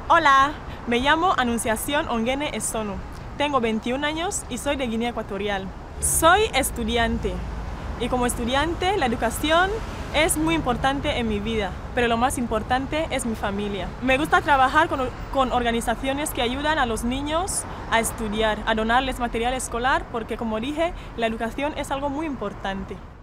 Hola, me llamo Anunciación Ongene Esono. Tengo 21 años y soy de Guinea Ecuatorial. Soy estudiante y como estudiante la educación es muy importante en mi vida, pero lo más importante es mi familia. Me gusta trabajar con organizaciones que ayudan a los niños a estudiar, a donarles material escolar, porque como dije, la educación es algo muy importante.